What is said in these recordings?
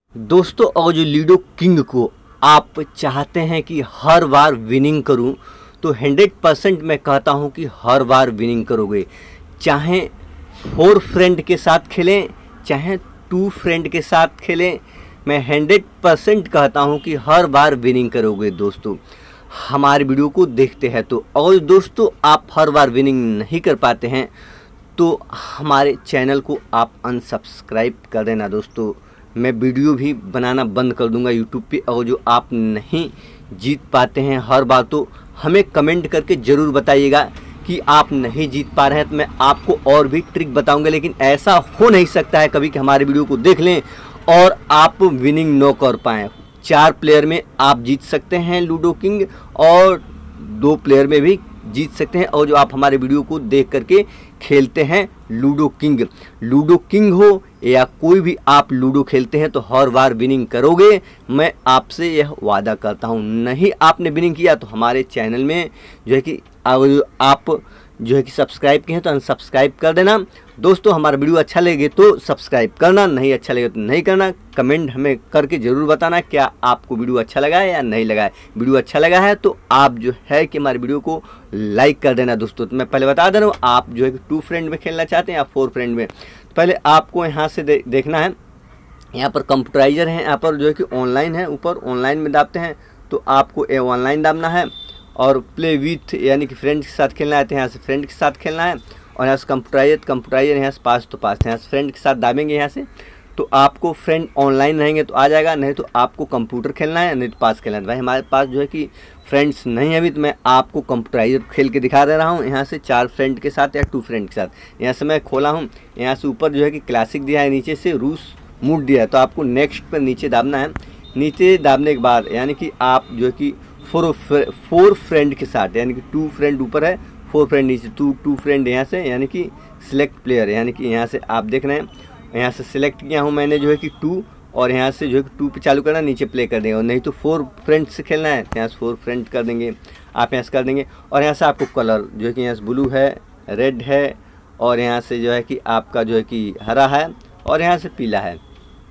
दोस्तों, और जो लूडो किंग को आप चाहते हैं कि हर बार विनिंग करूं, तो 100% मैं कहता हूं कि हर बार विनिंग करोगे। चाहे 4 फ्रेंड के साथ खेलें, चाहे 2 फ्रेंड के साथ खेलें, मैं 100% कहता हूं कि हर बार विनिंग करोगे। दोस्तों, हमारे वीडियो को देखते हैं तो, और दोस्तों आप हर बार विनिंग नहीं कर पाते हैं तो हमारे चैनल को आप अनसब्सक्राइब कर देना। दोस्तों, मैं वीडियो भी बनाना बंद कर दूंगा यूट्यूब पे, और जो आप नहीं जीत पाते हैं हर बार, तो हमें कमेंट करके ज़रूर बताइएगा कि आप नहीं जीत पा रहे हैं, तो मैं आपको और भी ट्रिक बताऊंगा। लेकिन ऐसा हो नहीं सकता है कभी कि हमारे वीडियो को देख लें और आप विनिंग न कर पाएँ। 4 प्लेयर में आप जीत सकते हैं लूडो किंग, और 2 प्लेयर में भी जीत सकते हैं। और जो आप हमारे वीडियो को देख करके खेलते हैं लूडो किंग हो या कोई भी आप लूडो खेलते हैं, तो हर बार विनिंग करोगे, मैं आपसे यह वादा करता हूं। नहीं आपने विनिंग किया तो हमारे चैनल में जो है कि आप जो है कि सब्सक्राइब किए हैं तो अनसब्सक्राइब कर देना। दोस्तों, हमारा वीडियो अच्छा लगे तो सब्सक्राइब करना, नहीं अच्छा लगे तो नहीं करना। कमेंट हमें करके ज़रूर बताना क्या आपको वीडियो अच्छा लगा है या नहीं लगा है। वीडियो अच्छा लगा है तो आप जो है कि हमारे वीडियो को लाइक कर देना। दोस्तों, तो मैं पहले बता दे रहा हूँ, आप जो है कि 2 फ्रेंड में खेलना चाहते हैं या 4 फ्रेंड में, तो पहले आपको यहाँ से देखना है। यहाँ पर कंप्यूटराइजर है, यहाँ पर जो है कि ऑनलाइन है, ऊपर ऑनलाइन में दाबते हैं तो आपको ऑनलाइन दाबना है, और प्ले विथ यानी कि फ्रेंड के साथ खेलना है तो यहाँ से फ्रेंड के साथ खेलना है। और यहाँ से कंप्यूटराइजर यहाँ से पास तो पास, यहाँ से फ्रेंड के साथ दाबेंगे यहाँ से, तो आपको फ्रेंड ऑनलाइन रहेंगे तो आ जाएगा, नहीं तो आपको कंप्यूटर खेलना है, नहीं तो पास खेलना है। भाई हमारे पास जो है कि फ्रेंड्स नहीं है अभी, तो मैं आपको कंप्यूटराइजर खेल के दिखा दे रहा हूँ। यहाँ से 4 फ्रेंड के साथ या 2 फ्रेंड के साथ यहाँ से मैं खोला हूँ। यहाँ से ऊपर जो है कि क्लासिक दिया है, नीचे से रूस मूड दिया है, तो आपको नेक्स्ट पर नीचे दाबना है। नीचे दाबने के बाद यानी कि आप जो है कि 4 फ्रेंड के साथ, यानी कि 2 फ्रेंड ऊपर है, 4 फ्रेंड नीचे, 2 फ्रेंड यहाँ से, यानी कि सिलेक्ट प्लेयर, यानी कि यहाँ से आप देख रहे हैं, यहाँ से सिलेक्ट किया हूँ मैंने जो है कि 2, और यहाँ से जो है कि 2 पे चालू करना, नीचे प्ले कर देंगे। और नहीं तो 4 फ्रेंड से खेलना है, यहाँ से 4 फ्रेंड कर देंगे, आप यहाँ से कर देंगे। और यहाँ से आपको कलर जो है कि यहाँ से ब्लू है, रेड है, और यहाँ से जो है कि आपका जो है कि हरा है, और यहाँ से पीला है।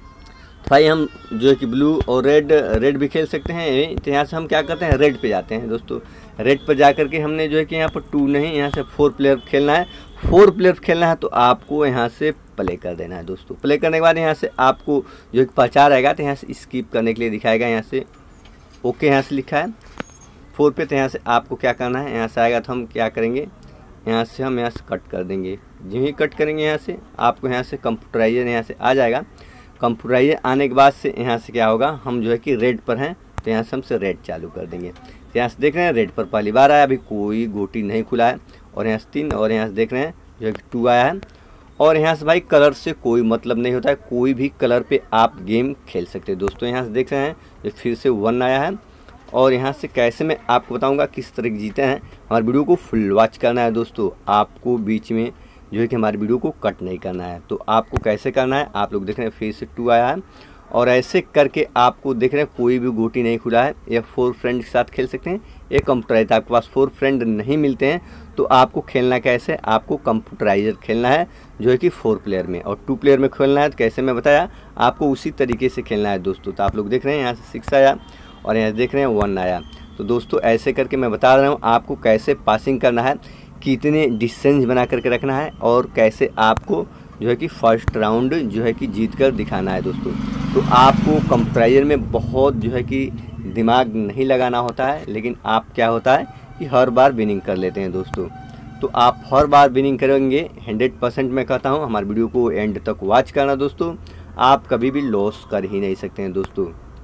भाई हम जो है कि ब्लू और रेड भी खेल सकते हैं। तो यहाँ से हम क्या करते हैं, रेड पे जाते हैं। दोस्तों, रेड पर जा करके हमने जो है कि यहाँ पर 2 नहीं, यहाँ से 4 प्लेयर खेलना है। 4 प्लेयर खेलना है तो आपको यहाँ से प्ले कर देना है। दोस्तों, प्ले करने के बाद यहाँ से आपको जो है कि पहचान रहेगा, तो यहाँ से स्किप करने के लिए दिखाएगा, यहाँ से ओके यहाँ से लिखा है 4 पे। तो यहाँ से आपको क्या करना है, यहाँ से आएगा तो हम क्या करेंगे, यहाँ से हम यहाँ से कट कर देंगे। जो ही कट करेंगे यहाँ से आपको यहाँ से कंप्यूटराइजर यहाँ से आ जाएगा। कंप्यूटराइजर आने के बाद से यहाँ से क्या होगा, हम जो है कि रेड पर हैं तो यहाँ से हमसे रेड चालू कर देंगे। तो यहाँ से देख रहे हैं रेड पर पहली बार आया, अभी कोई गोटी नहीं खुला है, और यहाँ से 3, और यहाँ से देख रहे हैं जो है कि 2 आया है। और यहाँ से भाई कलर से कोई मतलब नहीं होता है, कोई भी कलर पे आप गेम खेल सकते हैं। दोस्तों, यहाँ से देख रहे हैं जो फिर से 1 आया है, और यहाँ से कैसे मैं आपको बताऊँगा किस तरह जीते हैं। हमारे वीडियो को फुल वॉच करना है। दोस्तों, आपको बीच में जो है कि हमारी वीडियो को कट नहीं करना है। तो आपको कैसे करना है, आप लोग देख रहे हैं फिर से 2 आया है, और ऐसे करके आपको देख रहे हैं कोई भी गोटी नहीं खुला है। या 4 फ्रेंड के साथ खेल सकते हैं। एक कंप्यूटराइजर, आपके पास 4 फ्रेंड नहीं मिलते हैं तो आपको खेलना कैसे, आपको कंप्यूटराइजर खेलना है जो है कि 4 प्लेयर में, और 2 प्लेयर में खेलना है। तो कैसे मैं बताया आपको उसी तरीके से खेलना है। दोस्तों, तो आप लोग देख रहे हैं यहाँ से 6 आया, और यहाँ से देख रहे हैं 1 आया। तो दोस्तों, ऐसे करके मैं बता रहा हूँ आपको कैसे पासिंग करना है, कितने डिस्टेंस बना करके रखना है, और कैसे आपको जो है कि फर्स्ट राउंड जो है कि जीत कर दिखाना है। दोस्तों, तो आपको कंप्यूटराइजर में बहुत जो है कि दिमाग नहीं लगाना होता है, लेकिन आप क्या होता है कि हर बार विनिंग कर लेते हैं। दोस्तों, तो आप हर बार विनिंग करेंगे 100% मैं कहता हूँ। हमारे वीडियो को एंड तक वॉच करना। दोस्तों, आप कभी भी लॉस कर ही नहीं सकते हैं। दोस्तों,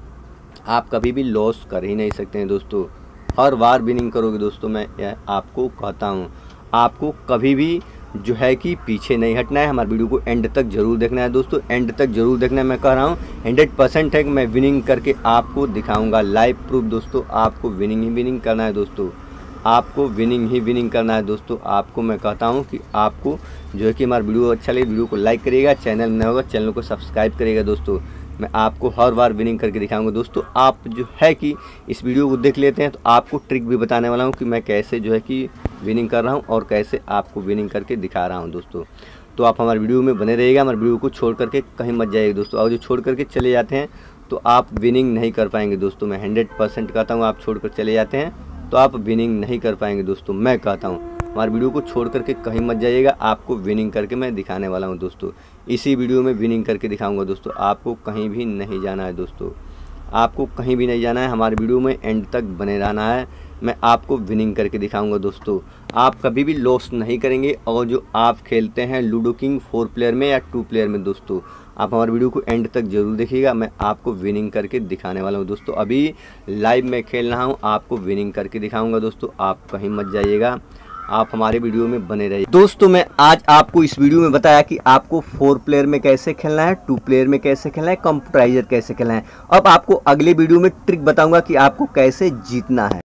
आप कभी भी लॉस कर ही नहीं सकते हैं। दोस्तों, हर बार विनिंग करोगे। दोस्तों, मैं आपको कहता हूँ, आपको कभी भी जो है कि पीछे नहीं हटना है। हमारे वीडियो को एंड तक जरूर देखना है। दोस्तों, एंड तक जरूर देखना है। मैं कह रहा हूँ 100% है कि मैं विनिंग करके आपको दिखाऊंगा लाइव प्रूफ। दोस्तों, आपको विनिंग ही विनिंग करना है। दोस्तों, आपको विनिंग ही विनिंग करना है। दोस्तों, आपको मैं कहता हूँ कि आपको जो है कि हमारा वीडियो अच्छा लगे, वीडियो को लाइक करिएगा, चैनल में होगा चैनल को सब्सक्राइब करिएगा। दोस्तों, मैं आपको हर बार विनिंग करके दिखाऊंगा। दोस्तों, आप जो है कि इस वीडियो को देख लेते हैं तो आपको ट्रिक भी बताने वाला हूं कि मैं कैसे जो है कि विनिंग कर रहा हूं और कैसे आपको विनिंग करके दिखा रहा हूं। दोस्तों, तो आप हमारे वीडियो में बने रहिएगा, हमारे वीडियो को छोड़ करके कहीं मत जाइएगा दोस्तों। और जो छोड़ करके चले जाते हैं तो आप विनिंग नहीं कर पाएंगे दोस्तों। मैं 100% कहता हूँ, आप छोड़ कर चले जाते हैं तो आप विनिंग नहीं कर पाएंगे दोस्तों। मैं कहता हूँ हमारे वीडियो को छोड़ करके कहीं मत जाइएगा, आपको विनिंग करके मैं दिखाने वाला हूँ दोस्तों। इसी वीडियो में विनिंग करके दिखाऊंगा दोस्तों। आपको कहीं भी नहीं जाना है दोस्तों, आपको कहीं भी नहीं जाना है, हमारे वीडियो में एंड तक बने रहना है। मैं आपको विनिंग करके दिखाऊंगा दोस्तों। आप कभी भी लॉस नहीं करेंगे। और जो आप खेलते हैं लूडो किंग 4 प्लेयर में या 2 प्लेयर में दोस्तों, आप हमारे वीडियो को एंड तक जरूर देखिएगा। मैं आपको विनिंग करके दिखाने वाला हूं दोस्तों। अभी लाइव में खेल रहा हूं, आपको विनिंग करके दिखाऊंगा दोस्तों। आप कहीं मत जाइएगा, आप हमारे वीडियो में बने रहिए दोस्तों। मैं आज आपको इस वीडियो में बताया कि आपको 4 प्लेयर में कैसे खेलना है, 2 प्लेयर में कैसे खेलना है, कंप्यूटराइजर कैसे खेलना है। अब आपको अगले वीडियो में ट्रिक बताऊंगा कि आपको कैसे जीतना है।